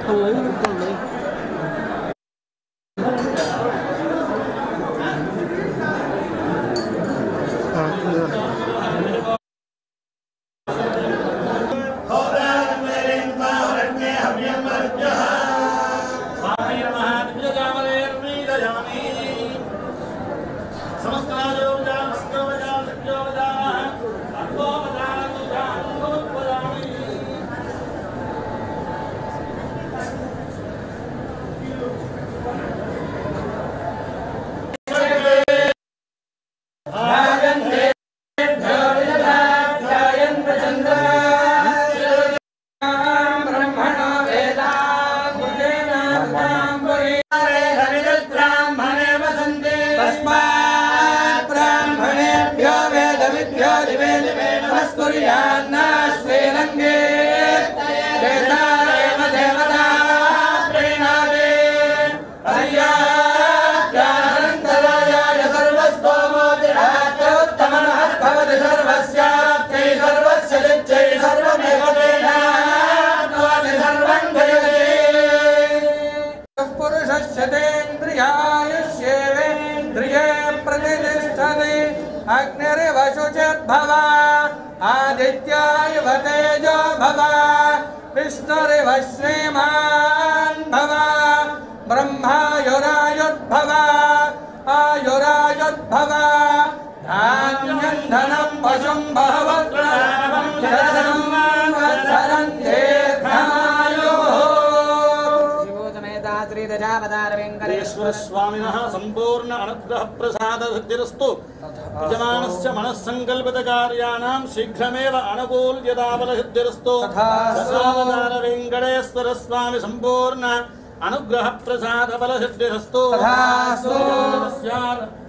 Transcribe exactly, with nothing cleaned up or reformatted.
अग्निरिवशुचिर्भवा आदित्यायव तेजो भवा विष्णुरिव श्रीमान् भवा ब्रह्मायुरायुर्भवा आयुरायुर्भवा धान्यं धनं पशुं बहवग्रामं शरणं वत्सरं दीर्घमायुः श्रीदशावतारवेङ्कटेश्वर स्वामिनः संपूर्ण अनुग्रह प्रसाद सिद्धिरस्तु। यजमानस्य मनस्संकल्पितकार्याणां शीघ्रमेव अनुकूल्यताबल सिद्धिरस्तु। दशावतारवेङ्कटेश्वर स्वामी संपूर्ण अनुग्रह प्रसाद बल सिद्धिरस्तु।